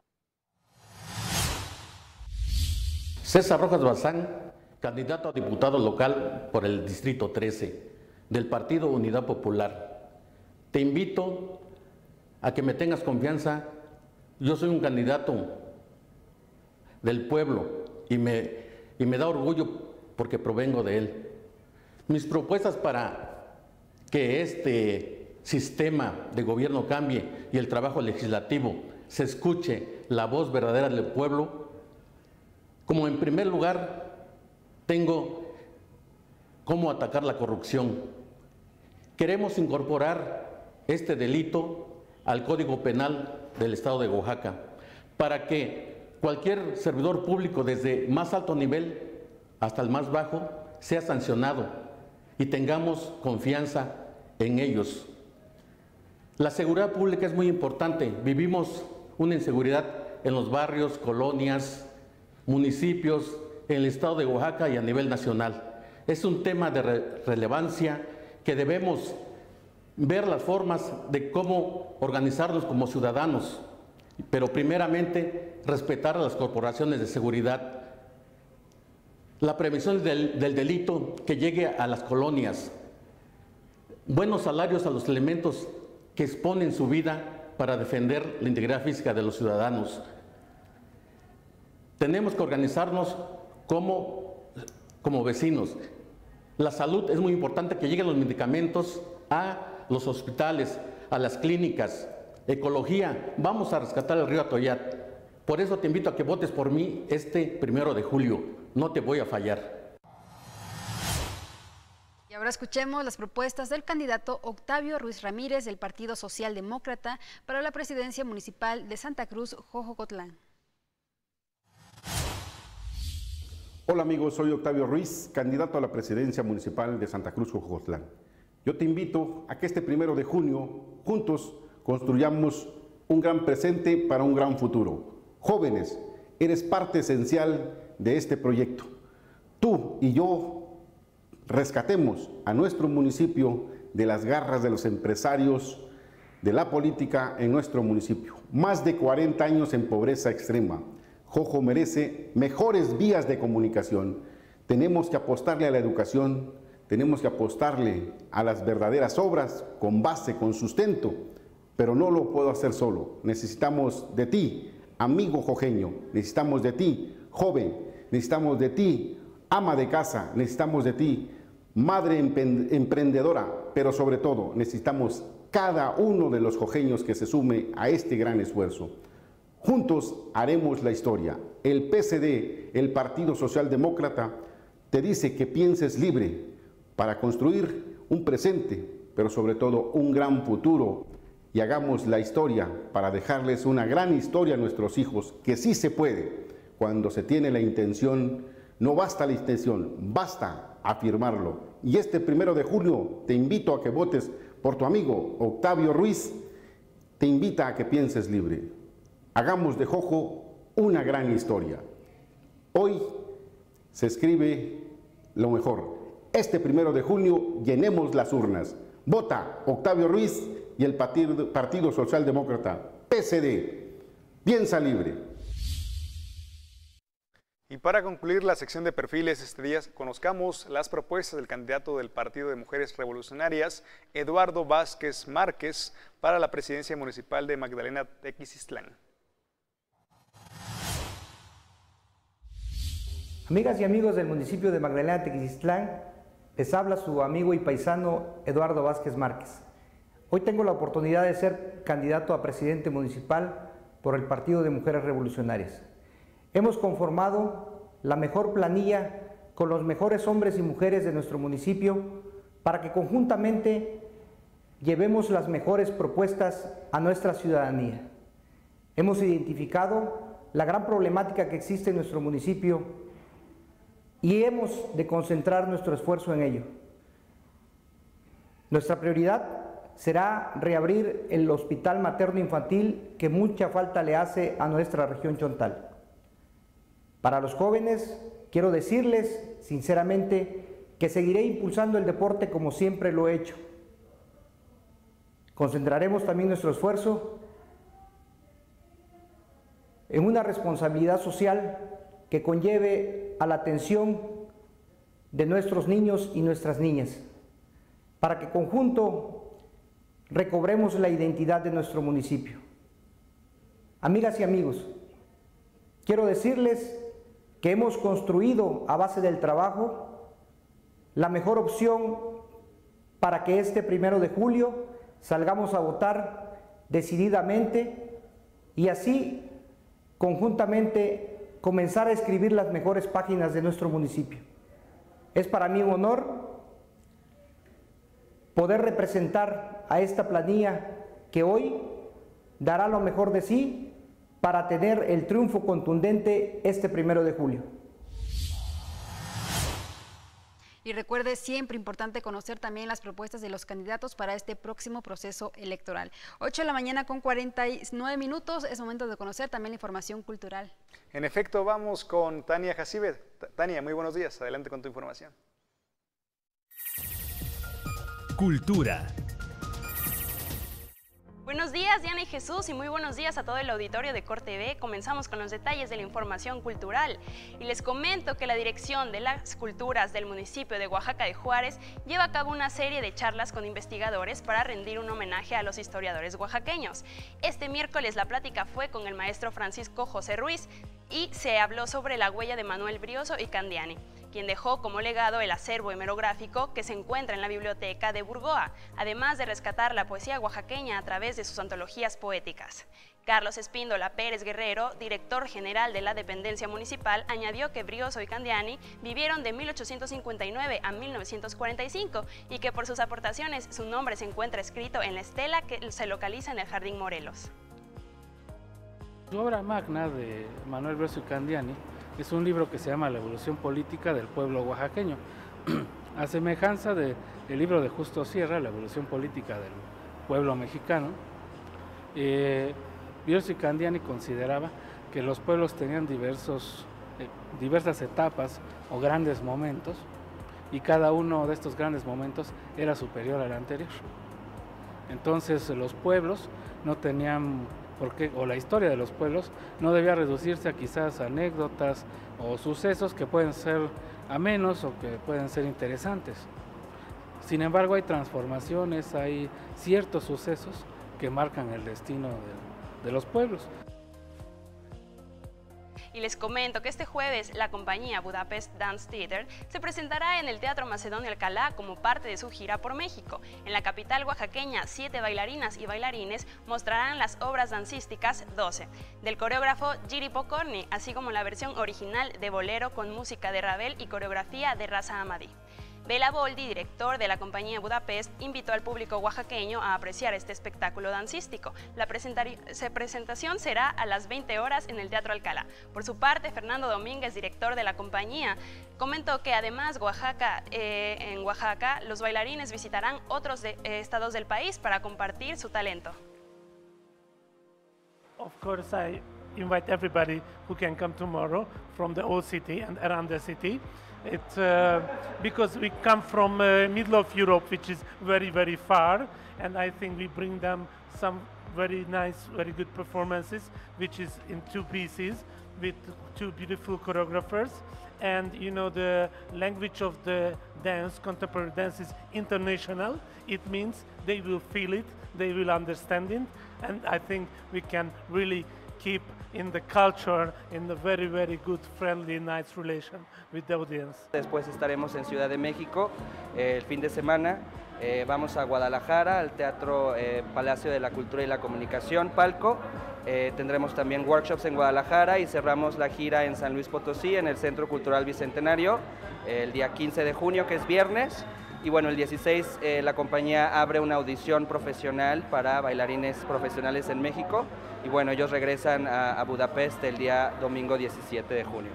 César Rojas Bazán, candidato a diputado local por el Distrito trece del Partido Unidad Popular. Te invito a que me tengas confianza. Yo soy un candidato del pueblo y me... y me da orgullo porque provengo de él. Mis propuestas para que este sistema de gobierno cambie y el trabajo legislativo se escuche la voz verdadera del pueblo, como en primer lugar tengo cómo atacar la corrupción. Queremos incorporar este delito al Código Penal del Estado de Oaxaca para que cualquier servidor público, desde más alto nivel hasta el más bajo, sea sancionado y tengamos confianza en ellos. La seguridad pública es muy importante. Vivimos una inseguridad en los barrios, colonias, municipios, en el estado de Oaxaca y a nivel nacional. Es un tema de re- relevancia que debemos ver las formas de cómo organizarnos como ciudadanos, pero primeramente respetar a las corporaciones de seguridad. La prevención del, del delito que llegue a las colonias. Buenos salarios a los elementos que exponen su vida para defender la integridad física de los ciudadanos. Tenemos que organizarnos como, como vecinos. La salud es muy importante, que lleguen los medicamentos a los hospitales, a las clínicas. Ecología, vamos a rescatar el río Atoyat. Por eso te invito a que votes por mí este primero de julio. No te voy a fallar. Y ahora escuchemos las propuestas del candidato Octavio Ruiz Ramírez del Partido Socialdemócrata para la presidencia municipal de Santa Cruz, Jojocotlán. Hola amigos, soy Octavio Ruiz, candidato a la presidencia municipal de Santa Cruz, Jojocotlán. Yo te invito a que este primero de junio, juntos, construyamos un gran presente para un gran futuro. Jóvenes, eres parte esencial de este proyecto. Tú y yo rescatemos a nuestro municipio de las garras de los empresarios, de la política en nuestro municipio. Más de cuarenta años en pobreza extrema. Jojo merece mejores vías de comunicación. Tenemos que apostarle a la educación, tenemos que apostarle a las verdaderas obras con base, con sustento. Pero no lo puedo hacer solo. Necesitamos de ti, amigo jojeño. Necesitamos de ti, joven. Necesitamos de ti, ama de casa. Necesitamos de ti, madre emprendedora. Pero sobre todo, necesitamos cada uno de los jojeños que se sume a este gran esfuerzo. Juntos haremos la historia. El P C D, el Partido Socialdemócrata, te dice que pienses libre para construir un presente, pero sobre todo un gran futuro. Y hagamos la historia para dejarles una gran historia a nuestros hijos, que sí se puede. Cuando se tiene la intención, no basta la intención, basta afirmarlo. Y este primero de julio te invito a que votes por tu amigo Octavio Ruiz, te invita a que pienses libre. Hagamos de Jojo una gran historia. Hoy se escribe lo mejor. Este primero de julio llenemos las urnas. Vota Octavio Ruiz y el Partido, Partido Socialdemócrata, P C D. Piensa libre. Y para concluir la sección de perfiles este día, conozcamos las propuestas del candidato del Partido de Mujeres Revolucionarias, Eduardo Vázquez Márquez, para la presidencia municipal de Magdalena Tequisistlán. Amigas y amigos del municipio de Magdalena Tequistlán, les habla su amigo y paisano Eduardo Vázquez Márquez. Hoy tengo la oportunidad de ser candidato a presidente municipal por el Partido de Mujeres Revolucionarias. Hemos conformado la mejor planilla con los mejores hombres y mujeres de nuestro municipio para que conjuntamente llevemos las mejores propuestas a nuestra ciudadanía. Hemos identificado la gran problemática que existe en nuestro municipio y hemos de concentrar nuestro esfuerzo en ello. Nuestra prioridad será reabrir el hospital materno infantil que mucha falta le hace a nuestra región Chontal. Para los jóvenes, quiero decirles sinceramente que seguiré impulsando el deporte como siempre lo he hecho. Concentraremos también nuestro esfuerzo en una responsabilidad social que conlleve a la atención de nuestros niños y nuestras niñas, para que conjunto recobremos la identidad de nuestro municipio. Amigas y amigos, quiero decirles que hemos construido a base del trabajo la mejor opción para que este primero de julio salgamos a votar decididamente y así conjuntamente comenzar a escribir las mejores páginas de nuestro municipio. Es para mí un honor poder representar a esta planilla que hoy dará lo mejor de sí para tener el triunfo contundente este primero de julio. Y recuerde, siempre importante conocer también las propuestas de los candidatos para este próximo proceso electoral. ocho de la mañana con cuarenta y nueve minutos, es momento de conocer también la información cultural. En efecto, vamos con Tania Jacibe. Tania, muy buenos días, adelante con tu información. Cultura. Buenos días, Diana y Jesús, y muy buenos días a todo el auditorio de Cor T V. Comenzamos con los detalles de la información cultural y les comento que la Dirección de las Culturas del municipio de Oaxaca de Juárez lleva a cabo una serie de charlas con investigadores para rendir un homenaje a los historiadores oaxaqueños. Este miércoles la plática fue con el maestro Francisco José Ruiz y se habló sobre la huella de Manuel Brioso y Candiani, quien dejó como legado el acervo hemerográfico que se encuentra en la biblioteca de Burgoa, además de rescatar la poesía oaxaqueña a través de sus antologías poéticas. Carlos Espíndola Pérez Guerrero, director general de la dependencia municipal, añadió que Brioso y Candiani vivieron de mil ochocientos cincuenta y nueve a mil novecientos cuarenta y cinco y que por sus aportaciones su nombre se encuentra escrito en la estela que se localiza en el Jardín Morelos. Su obra magna de Manuel Brioso y Candiani es un libro que se llama La evolución política del pueblo oaxaqueño. A semejanza del libro de Justo Sierra, La evolución política del pueblo mexicano, eh, Brioso y Candiani consideraba que los pueblos tenían diversos, eh, diversas etapas o grandes momentos y cada uno de estos grandes momentos era superior al anterior. Entonces los pueblos no tenían Porque, o la historia de los pueblos no debía reducirse a quizás anécdotas o sucesos que pueden ser amenos o que pueden ser interesantes. Sin embargo, hay transformaciones, hay ciertos sucesos que marcan el destino de, de los pueblos. Y les comento que este jueves la compañía Budapest Dance Theater se presentará en el Teatro Macedonio Alcalá como parte de su gira por México. En la capital oaxaqueña, siete bailarinas y bailarines mostrarán las obras dancísticas doce del coreógrafo Giri Pokorny, así como la versión original de Bolero con música de Ravel y coreografía de Raza Amadí. Bela Boldi, director de la compañía Budapest, invitó al público oaxaqueño a apreciar este espectáculo dancístico. La presentación será a las veinte horas en el Teatro Alcalá. Por su parte, Fernando Domínguez, director de la compañía, comentó que además Oaxaca, eh, en Oaxaca los bailarines visitarán otros de, eh, estados del país para compartir su talento. Of course, I invite everybody who can come tomorrow from the old city and around the city. It's uh, because we come from uh, middle of Europe, which is very, very far, and I think we bring them some very nice, very good performances, which is in two pieces with two beautiful choreographers. And you know, the language of the dance, contemporary dance, is international. It means they will feel it, they will understand it, and I think we can really keep in the culture, in the very, very good, friendly, nice relation with the audience. Después estaremos en Ciudad de México eh, el fin de semana. Eh, vamos a Guadalajara, al Teatro eh, Palacio de la Cultura y la Comunicación, Palco. Eh, tendremos también workshops en Guadalajara y cerramos la gira en San Luis Potosí, en el Centro Cultural Bicentenario, eh, el día quince de junio, que es viernes. Y bueno, el dieciséis eh, la compañía abre una audición profesional para bailarines profesionales en México. Y bueno, ellos regresan a, a Budapest el día domingo diecisiete de junio.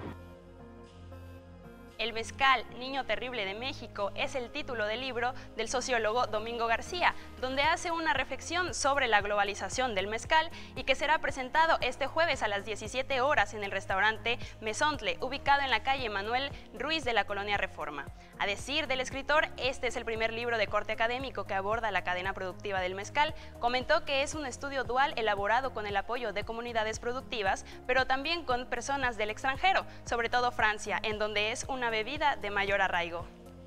El mezcal, Niño Terrible de México, es el título del libro del sociólogo Domingo García, donde hace una reflexión sobre la globalización del mezcal y que será presentado este jueves a las diecisiete horas en el restaurante Mesontle, ubicado en la calle Manuel Ruiz de la Colonia Reforma. A decir del escritor, este es el primer libro de corte académico que aborda la cadena productiva del mezcal. Comentó que es un estudio dual elaborado con el apoyo de comunidades productivas, pero también con personas del extranjero, sobre todo Francia, en donde es una bebida de mayor arraigo.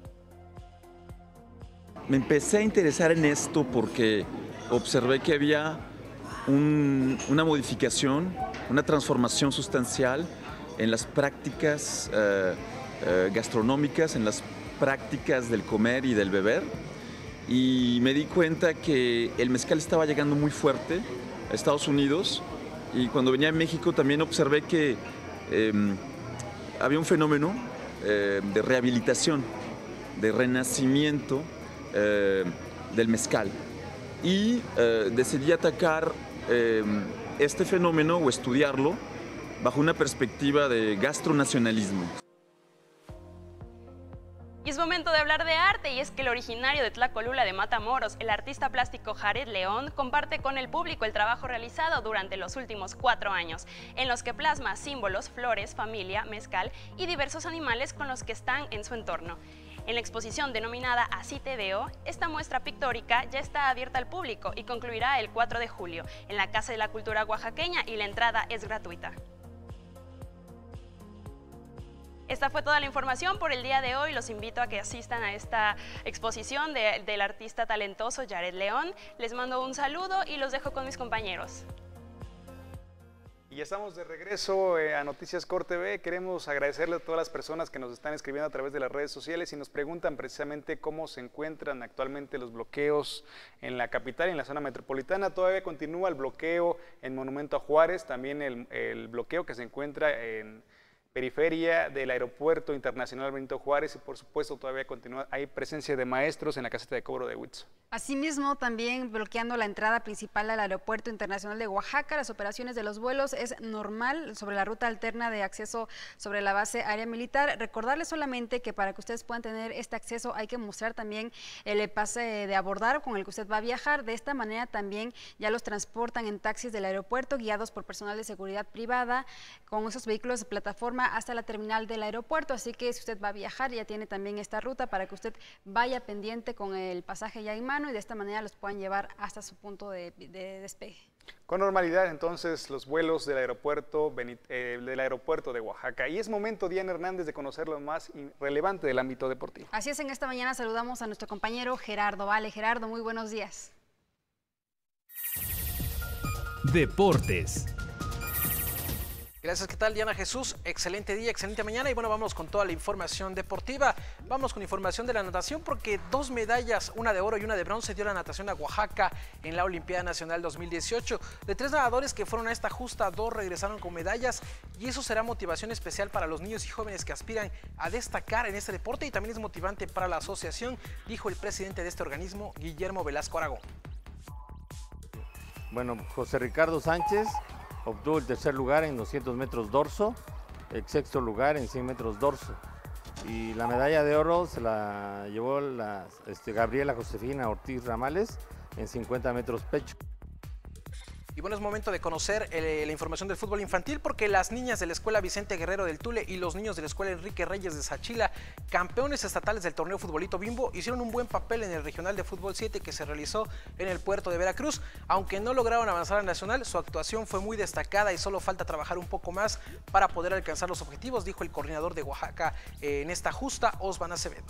Me empecé a interesar en esto porque observé que había un, una modificación, una transformación sustancial en las prácticas eh, eh, gastronómicas, en las prácticas del comer y del beber, y me di cuenta que el mezcal estaba llegando muy fuerte a Estados Unidos, y cuando venía a México también observé que eh, había un fenómeno eh, de rehabilitación, de renacimiento eh, del mezcal, y eh, decidí atacar eh, este fenómeno o estudiarlo bajo una perspectiva de gastronacionalismo. Y es momento de hablar de arte, y es que el originario de Tlacolula de Matamoros, el artista plástico Jared León, comparte con el público el trabajo realizado durante los últimos cuatro años, en los que plasma símbolos, flores, familia, mezcal y diversos animales con los que están en su entorno. En la exposición denominada Así te veo, esta muestra pictórica ya está abierta al público y concluirá el cuatro de julio en la Casa de la Cultura Oaxaqueña, y la entrada es gratuita. Esta fue toda la información por el día de hoy. Los invito a que asistan a esta exposición de, del artista talentoso Jared León. Les mando un saludo y los dejo con mis compañeros. Y ya estamos de regreso eh, a Noticias Cor T V. Queremos agradecerle a todas las personas que nos están escribiendo a través de las redes sociales y nos preguntan precisamente cómo se encuentran actualmente los bloqueos en la capital y en la zona metropolitana. Todavía continúa el bloqueo en Monumento a Juárez, también el, el bloqueo que se encuentra en periferia del Aeropuerto Internacional Benito Juárez, y por supuesto todavía continúa, hay presencia de maestros en la caseta de cobro de Huitzo. Asimismo, también bloqueando la entrada principal al Aeropuerto Internacional de Oaxaca. Las operaciones de los vuelos es normal sobre la ruta alterna de acceso sobre la base aérea militar. Recordarles solamente que para que ustedes puedan tener este acceso hay que mostrar también el pase de abordar con el que usted va a viajar. De esta manera también ya los transportan en taxis del aeropuerto guiados por personal de seguridad privada con esos vehículos de plataforma hasta la terminal del aeropuerto. Así que si usted va a viajar ya tiene también esta ruta para que usted vaya pendiente con el pasaje ya en mano, y de esta manera los puedan llevar hasta su punto de, de despegue. Con normalidad entonces los vuelos del aeropuerto, eh, del aeropuerto de Oaxaca. Y es momento, Diana Hernández, de conocer lo más relevante del ámbito deportivo. Así es, en esta mañana saludamos a nuestro compañero Gerardo Vale. Gerardo, muy buenos días. Deportes. Gracias, ¿qué tal, Diana Jesús? Excelente día, excelente mañana, y bueno, vamos con toda la información deportiva. Vamos con información de la natación, porque dos medallas, una de oro y una de bronce, dio la natación a Oaxaca en la Olimpiada Nacional dos mil dieciocho. De tres nadadores que fueron a esta justa, dos regresaron con medallas, y eso será motivación especial para los niños y jóvenes que aspiran a destacar en este deporte, y también es motivante para la asociación, dijo el presidente de este organismo, Guillermo Velasco Aragón. Bueno, José Ricardo Sánchez obtuvo el tercer lugar en doscientos metros dorso, el sexto lugar en cien metros dorso, y la medalla de oro se la llevó la, este, Gabriela Josefina Ortiz Ramales en cincuenta metros pecho. Y bueno, es momento de conocer eh, la información del fútbol infantil, porque las niñas de la Escuela Vicente Guerrero del Tule y los niños de la Escuela Enrique Reyes de Sachila, campeones estatales del torneo Futbolito Bimbo, hicieron un buen papel en el Regional de Fútbol siete que se realizó en el puerto de Veracruz. Aunque no lograron avanzar al nacional, su actuación fue muy destacada y solo falta trabajar un poco más para poder alcanzar los objetivos, dijo el coordinador de Oaxaca eh, en esta justa, Osvan Acevedo.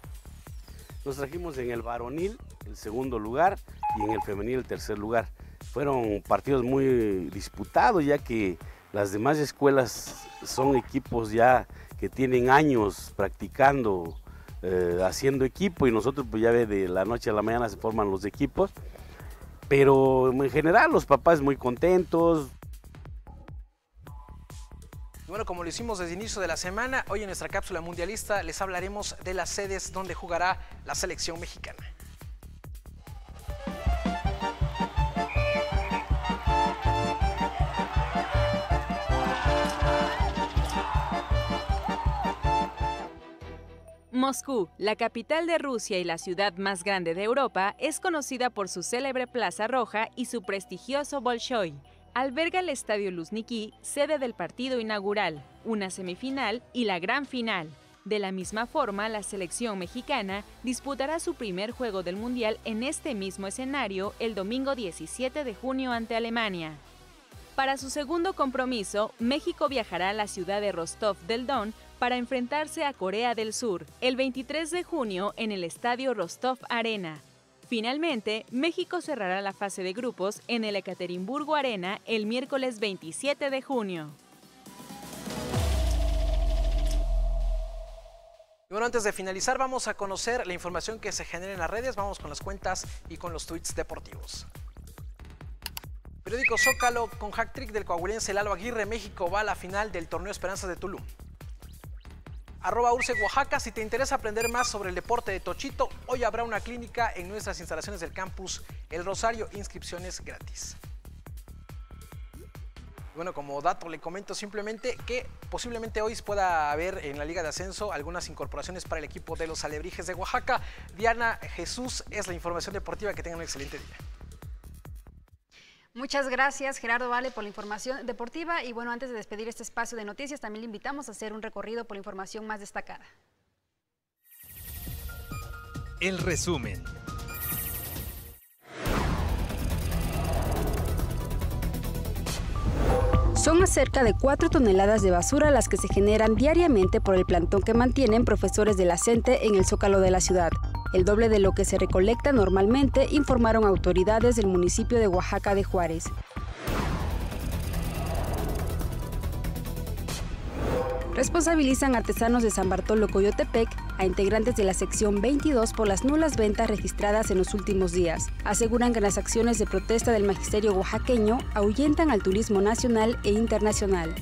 Nos trajimos en el varonil el segundo lugar y en el femenil el tercer lugar. fueron partidos muy disputados, ya que las demás escuelas son equipos ya que tienen años practicando, eh, haciendo equipo, y nosotros pues ya ve, de la noche a la mañana se forman los equipos, pero en general los papás muy contentos. Bueno, como lo hicimos desde el inicio de la semana, hoy en nuestra cápsula mundialista les hablaremos de las sedes donde jugará la selección mexicana. Moscú, la capital de Rusia y la ciudad más grande de Europa, es conocida por su célebre Plaza Roja y su prestigioso Bolshoi. Alberga el Estadio Luzhniki, sede del partido inaugural, una semifinal y la gran final. De la misma forma, la selección mexicana disputará su primer juego del Mundial en este mismo escenario el domingo diecisiete de junio ante Alemania. Para su segundo compromiso, México viajará a la ciudad de Rostov del Don para enfrentarse a Corea del Sur el veintitrés de junio en el Estadio Rostov Arena. Finalmente, México cerrará la fase de grupos en el Ekaterimburgo Arena el miércoles veintisiete de junio. Y bueno, antes de finalizar, vamos a conocer la información que se genera en las redes. Vamos con las cuentas y con los tweets deportivos. Periódico Zócalo, con hat-trick del coahuilense Lalo Aguirre, México va a la final del Torneo Esperanzas de Tulum. Arroba Urce Oaxaca, si te interesa aprender más sobre el deporte de tochito, hoy habrá una clínica en nuestras instalaciones del campus El Rosario, inscripciones gratis. Bueno, como dato le comento simplemente que posiblemente hoy pueda haber en la Liga de Ascenso algunas incorporaciones para el equipo de los Alebrijes de Oaxaca. Diana Jesús, es la información deportiva, que tengan un excelente día. Muchas gracias, Gerardo Vale, por la información deportiva. Y bueno, antes de despedir este espacio de noticias, también le invitamos a hacer un recorrido por la información más destacada. El resumen. Son cerca de cuatro toneladas de basura las que se generan diariamente por el plantón que mantienen profesores de la CENTE en el Zócalo de la ciudad. El doble de lo que se recolecta normalmente, informaron autoridades del municipio de Oaxaca de Juárez. Responsabilizan artesanos de San Bartolo Coyotepec a integrantes de la sección veintidós por las nulas ventas registradas en los últimos días. Aseguran que las acciones de protesta del magisterio oaxaqueño ahuyentan al turismo nacional e internacional.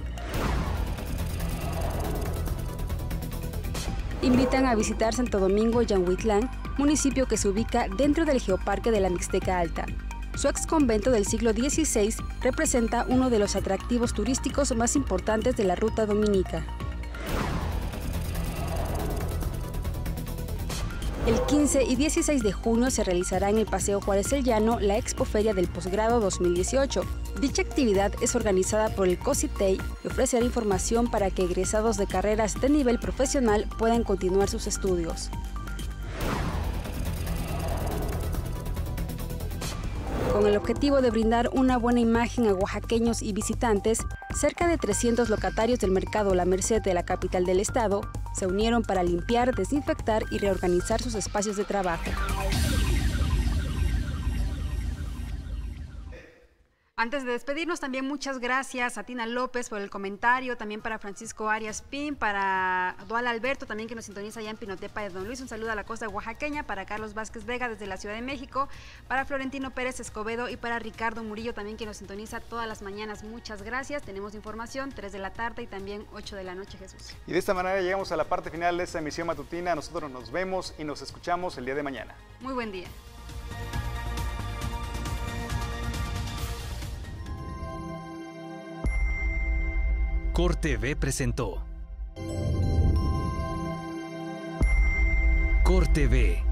Invitan a visitar Santo Domingo Yanhuitlán, municipio que se ubica dentro del Geoparque de la Mixteca Alta. Su exconvento del siglo dieciséis representa uno de los atractivos turísticos más importantes de la ruta dominica. El quince y dieciséis de junio se realizará en el Paseo Juárez El Llano la Expoferia del Posgrado dos mil dieciocho. Dicha actividad es organizada por el COSITEI y ofrecerá información para que egresados de carreras de nivel profesional puedan continuar sus estudios. Con el objetivo de brindar una buena imagen a oaxaqueños y visitantes, cerca de trescientos locatarios del mercado La Merced de la capital del estado se unieron para limpiar, desinfectar y reorganizar sus espacios de trabajo. Antes de despedirnos, también muchas gracias a Tina López por el comentario, también para Francisco Arias Pin, para Dual Alberto, también que nos sintoniza allá en Pinotepa de Don Luis, un saludo a la costa oaxaqueña, para Carlos Vázquez Vega desde la Ciudad de México, para Florentino Pérez Escobedo y para Ricardo Murillo, también que nos sintoniza todas las mañanas. Muchas gracias, tenemos información, tres de la tarde y también ocho de la noche, Jesús. Y de esta manera llegamos a la parte final de esta emisión matutina. Nosotros nos vemos y nos escuchamos el día de mañana. Muy buen día. Corte V presentó Corte V.